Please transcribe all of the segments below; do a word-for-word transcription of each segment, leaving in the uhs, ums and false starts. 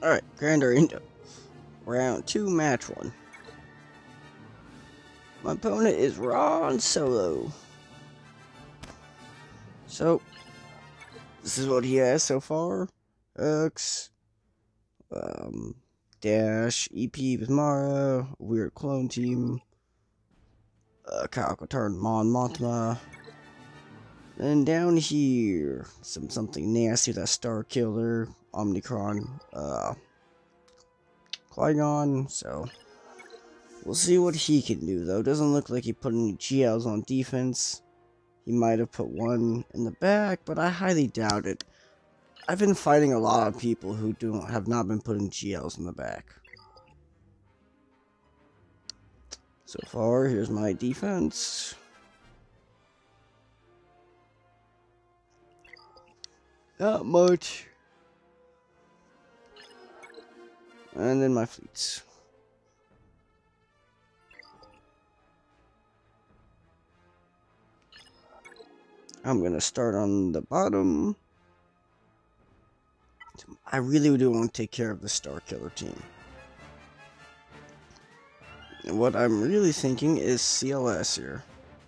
Alright, Grand Arena. Round two, match one. My opponent is Ron Solo. So, this is what he has so far. X, um, Dash, E P with Mara, Weird Clone Team, uh, Calcatarn, Mon Mothma. Then down here, some something nasty, that Star Killer, Omnicron, uh, Qui-Gon, so we'll see what he can do, though. Doesn't look like he put any G Ls on defense. He might have put one in the back, but I highly doubt it. I've been fighting a lot of people who do have not been putting G Ls in the back. So far, here's my defense. Not much. And then my fleets. I'm gonna start on the bottom. I really do want to take care of the Star Killer team. And what I'm really thinking is C L S here.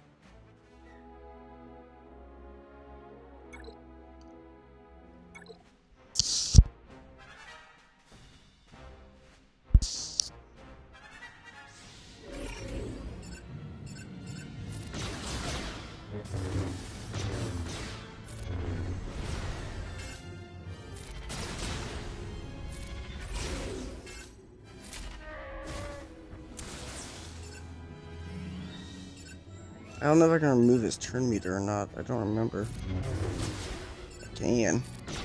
I don't know if I can remove his turn meter or not. I don't remember. I can.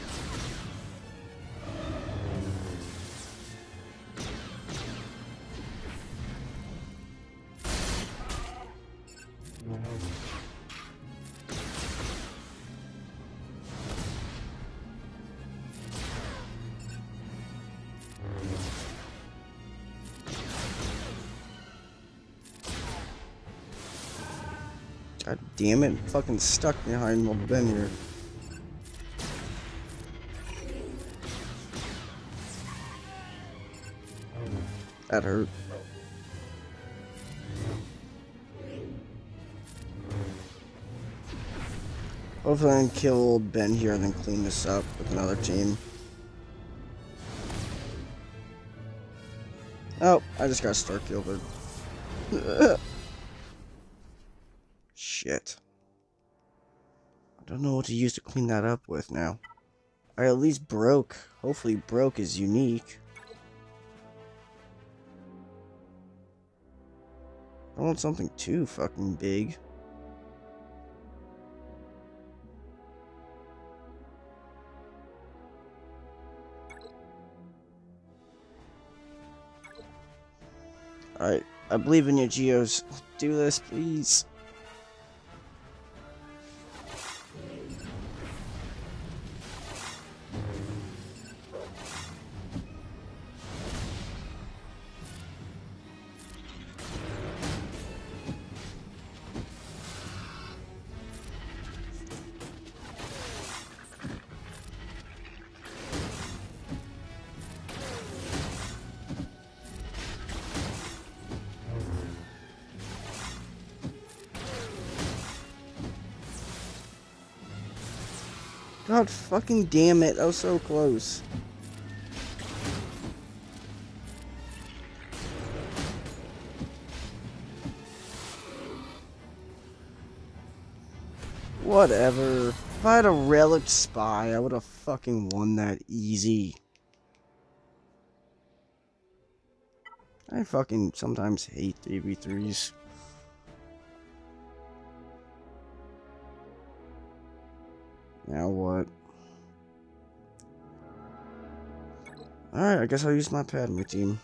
God damn it, fucking stuck behind my Ben here. That hurt. Hopefully I can kill Ben here and then clean this up with another team. Oh, I just got Star Killed. Shit. I don't know what to use to clean that up with now. I at least broke. Hopefully broke is unique. I want something too fucking big. Alright, I believe in you, Geos. Do this, please. God fucking damn it, that was so close. Whatever. If I had a relic spy, I would have fucking won that easy. I fucking sometimes hate three v threes. Now what? Alright, I guess I'll use my Padme team.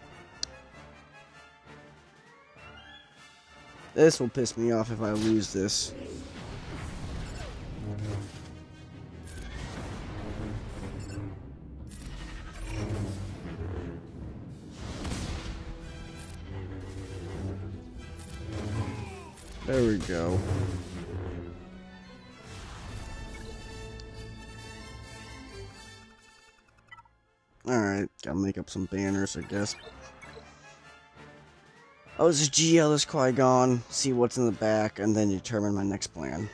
This will piss me off if I lose this. There we go. Alright, gotta make up some banners, I guess. I'll just G L this Qui-Gon, see what's in the back, and then determine my next plan.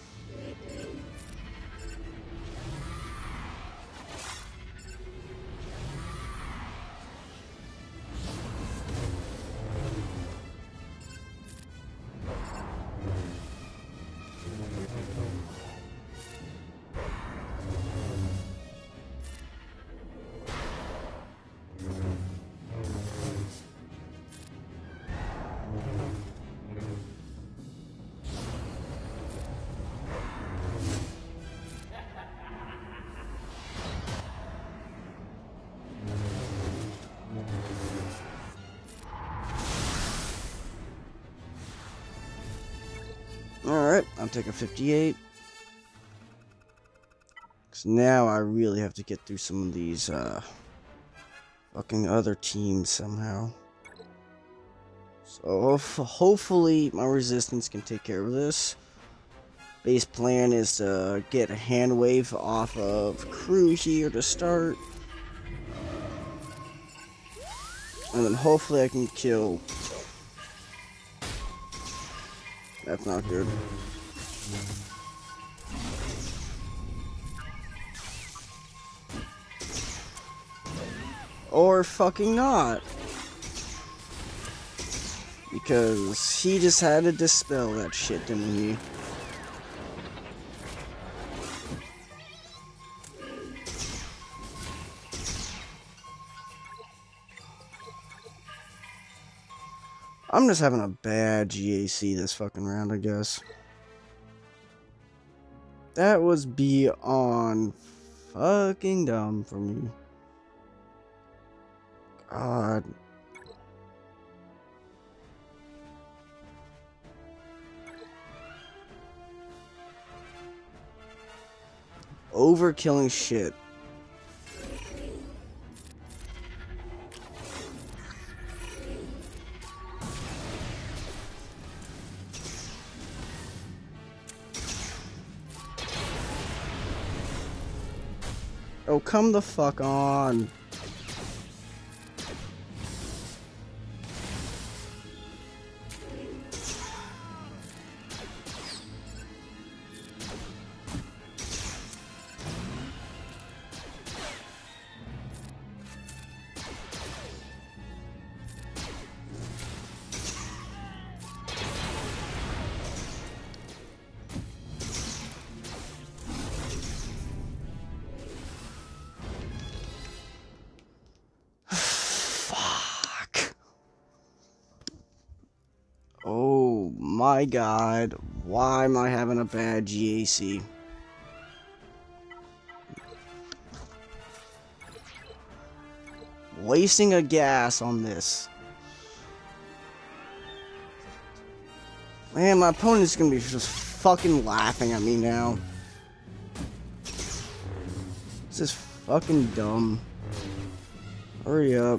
Alright, I'll take a fifty-eight. Because now I really have to get through some of these, uh, fucking other teams somehow. So, hopefully my resistance can take care of this. Base plan is to get a hand wave off of crew here to start. And then hopefully I can kill. That's not good. Or fucking not. Because he just had to dispel that shit, didn't he? I'm just having a bad G A C this fucking round, I guess. That was beyond fucking dumb for me. God. Overkilling shit. Oh, come the fuck on. My God, why am I having a bad G A C? Wasting a gas on this. Man, my opponent's gonna be just fucking laughing at me now. This is fucking dumb. Hurry up.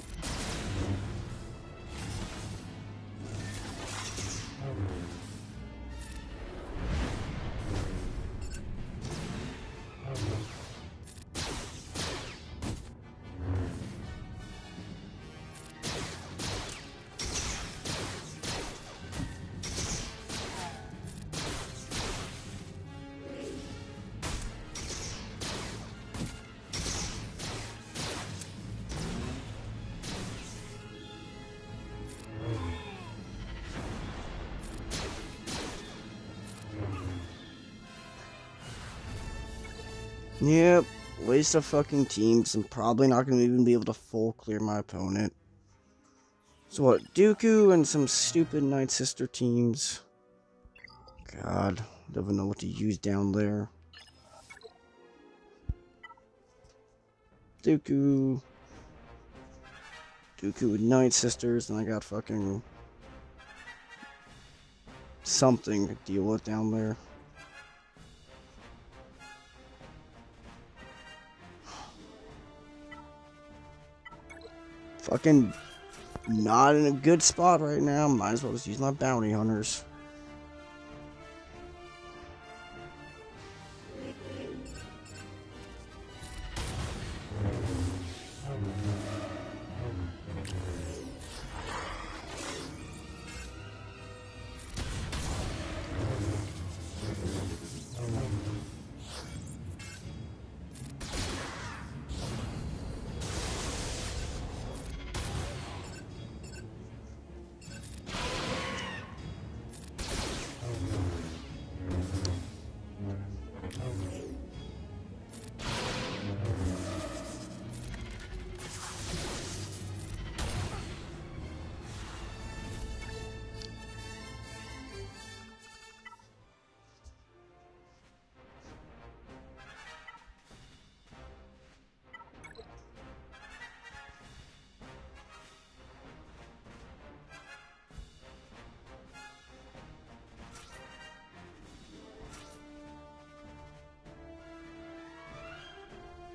Yep, waste of fucking teams. I'm probably not going to even be able to full clear my opponent. So what, Dooku and some stupid Night Sister teams. God, don't even know what to use down there. Dooku. Dooku with Night Sisters, and I got fucking something to deal with down there. Fucking not in a good spot right now. Might as well just use my bounty hunters.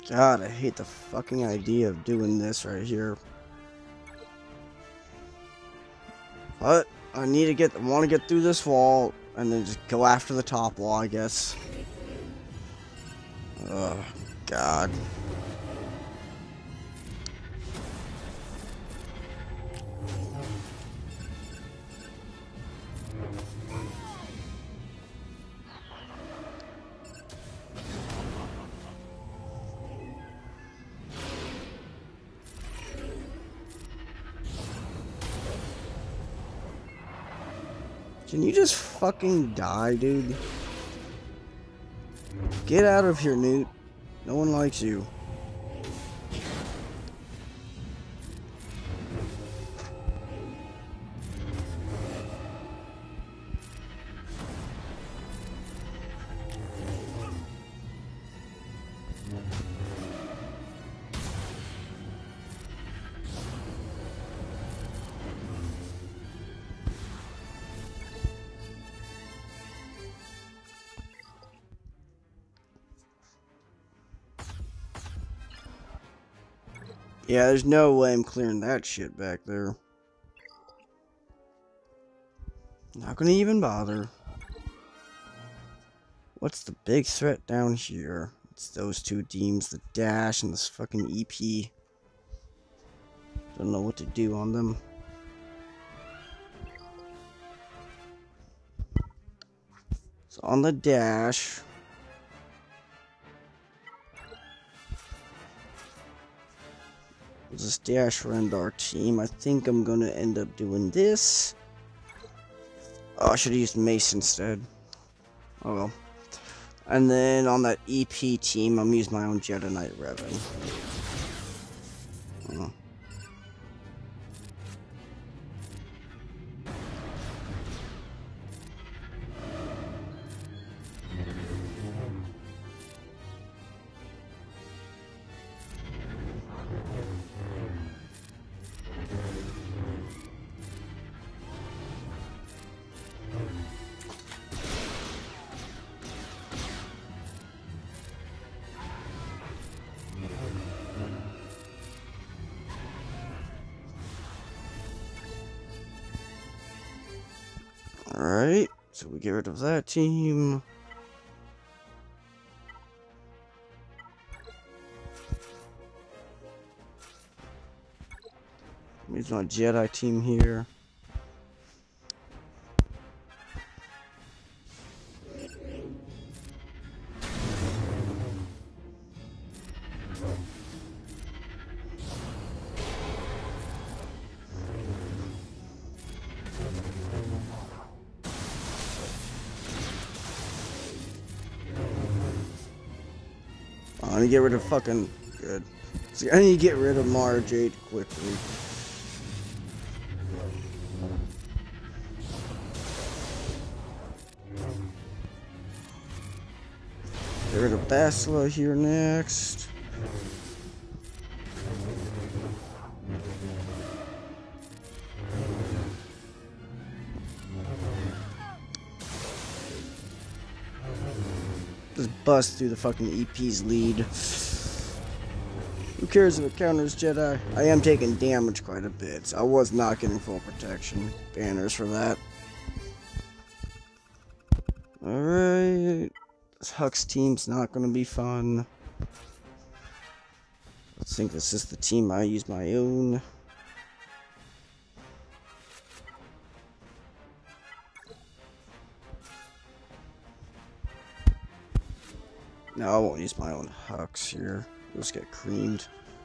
God, I hate the fucking idea of doing this right here. But I need to get, I want to get through this wall and then just go after the top wall, I guess. Oh, God. Can you just fucking die, dude? Get out of here, Newt. No one likes you. Yeah, there's no way I'm clearing that shit back there. Not gonna even bother. What's the big threat down here? It's those two teams, the dash and this fucking E P. Don't know what to do on them. So on the dash, we'll just dash around our team. I think I'm gonna end up doing this. Oh, I should have used Mace instead. Oh well. And then on that E P team, I'm using my own Jedi Knight Revan. Oh. Alright, so we get rid of that team. Use my Jedi team here. I need to get rid of fucking good. So I need to get rid of Mara Jade quickly. Get rid of Basila here next. Just bust through the fucking E P's lead. Who cares if it counters Jedi? I am taking damage quite a bit, so I was not getting full protection. Banners for that. Alright. This Hux team's not gonna be fun. I think this is the team I use my own. No, I won't use my own Hux here. You'll just get creamed.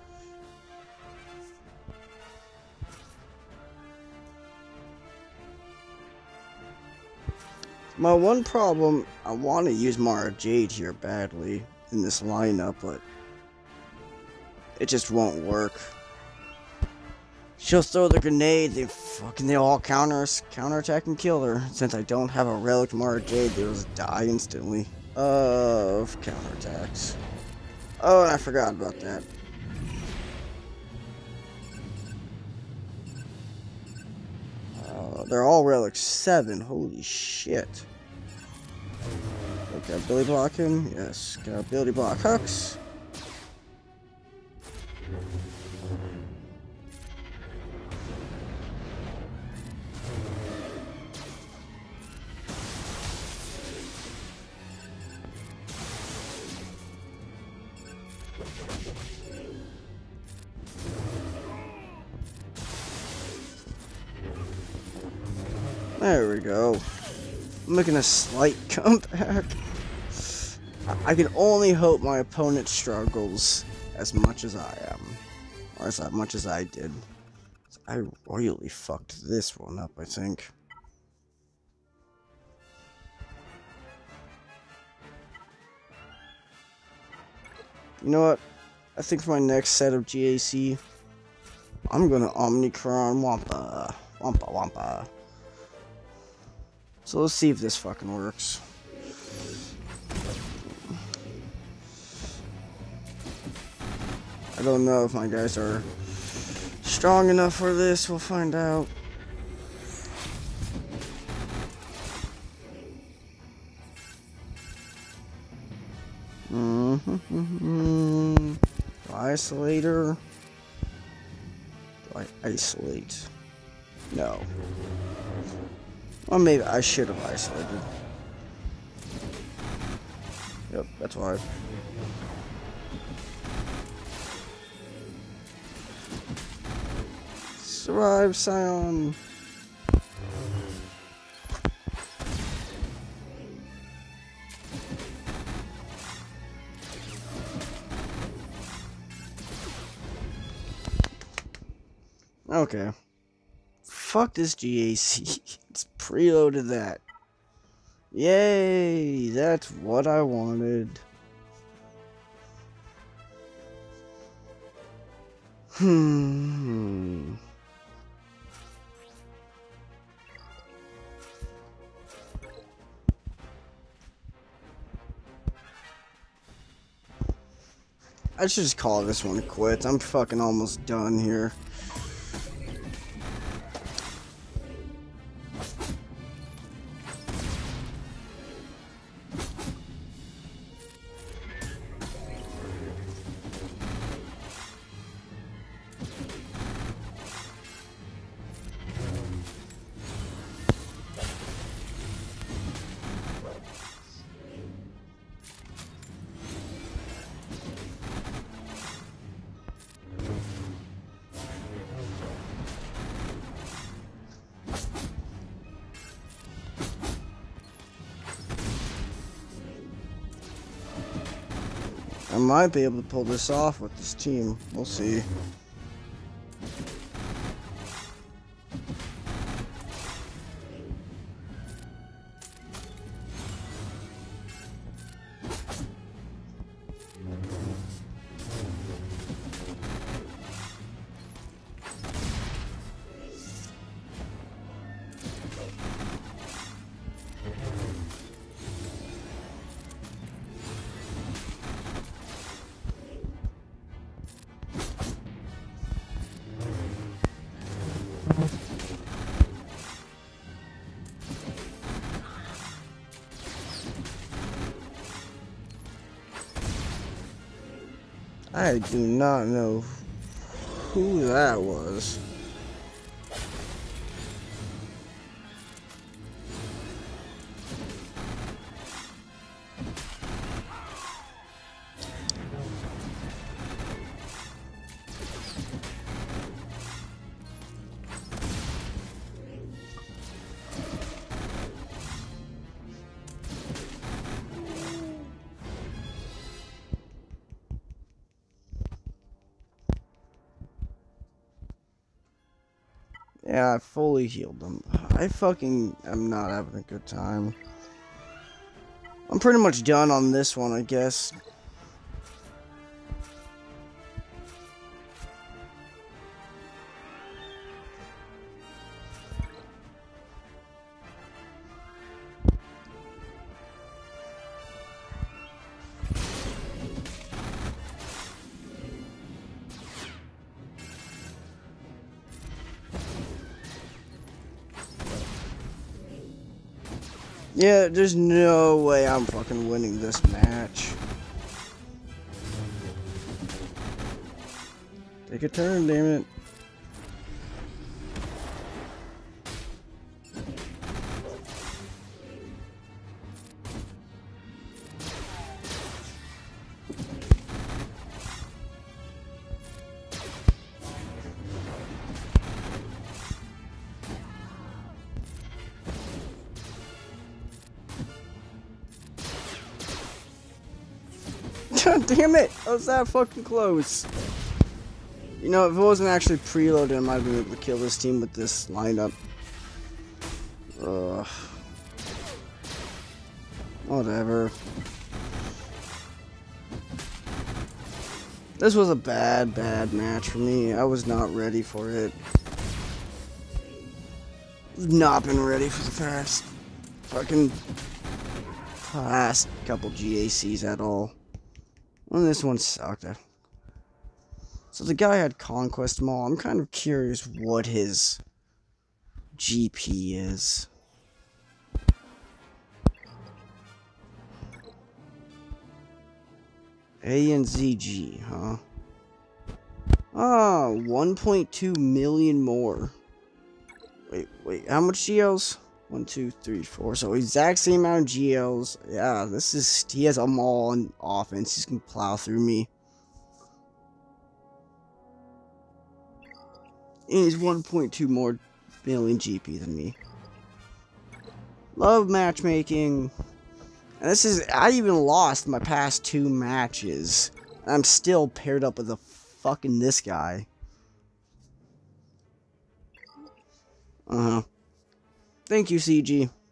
My one problem, I want to use Mara Jade here badly in this lineup, but it just won't work. She'll throw the grenade, they fucking they all counter counterattack and kill her. Since I don't have a relic Mara Jade, they'll just die instantly of counterattacks. Oh, and I forgot about that. Uh, they're all relic seven. Holy shit. Okay, ability block him. Yes, got ability block Hux. There we go. I'm making a slight comeback. I can only hope my opponent struggles as much as I am. Or as much as I did. I royally fucked this one up, I think. You know what? I think for my next set of G A C, I'm gonna Omnicron Wampa. Wampa Wampa. So let's see if this fucking works. I don't know if my guys are strong enough for this. We'll find out. Mm-hmm. Isolator. Do I isolate? No. Well, maybe I should have isolated. Yep, that's why. Survive, Scion. Okay. Fuck this G A C. It's preloaded that. Yay! That's what I wanted. Hmm. I should just call this one quits. I'm fucking almost done here. I might be able to pull this off with this team. We'll see. I do not know who that was. Yeah, I fully healed them. I fucking am not having a good time. I'm pretty much done on this one, I guess. Yeah, there's no way I'm fucking winning this match. Take a turn, damn it. God damn it! I was that fucking close. You know, if it wasn't actually preloaded, I might have been able to kill this team with this lineup. Ugh. Whatever. This was a bad, bad match for me. I was not ready for it. Not been ready for the past fucking past couple G A Cs at all. Well, this one sucked. So the guy had Conquest Maul. I'm kind of curious what his G P is. A and Z G, huh? Ah, one point two million more. Wait, wait, how much G Ls? One, two, three, four. So exact same amount of G Ls. Yeah, this is, he has them all on offense. He's gonna plow through me. And he's one point two more million G P than me. Love matchmaking. And this is, I even lost my past two matches. I'm still paired up with a fucking this guy. Uh-huh. Thank you, C G.